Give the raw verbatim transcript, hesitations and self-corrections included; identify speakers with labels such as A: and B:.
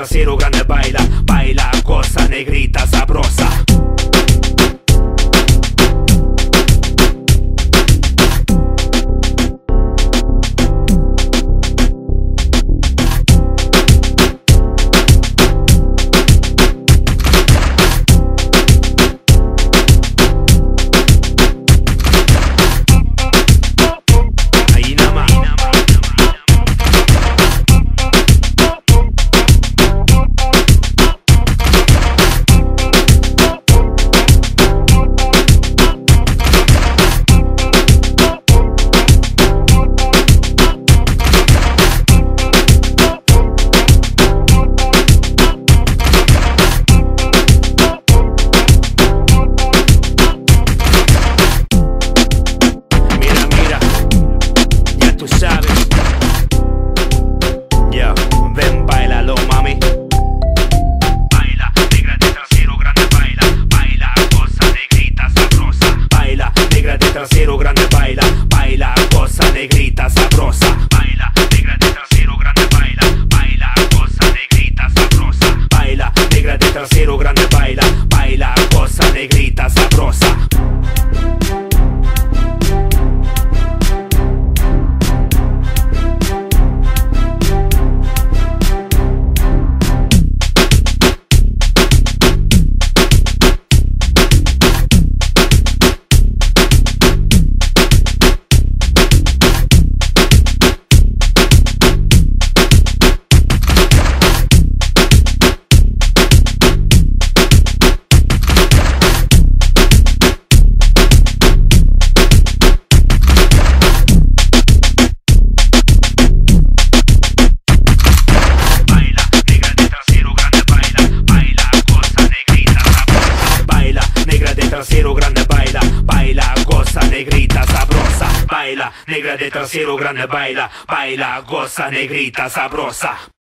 A: trasero grande, baila, baila, cosa negrita sabrosa.
B: Tú sabes, yeah, ven, bailalo, mami.
A: Baila, negra de trasero grande, baila, baila, cosa negrita sabrosa.
B: Baila, negra de trasero grande, baila, baila, cosa negrita sabrosa.
A: Baila, negra de trasero grande, baila, baila, cosa negrita sabrosa.
B: Baila, negra de trasero grande, baila, baila, cosa negrita sabrosa. Trasero grande, baila, baila, goza, negrita sabrosa. Baila, negra de trasero grande, baila, baila, goza, negrita sabrosa.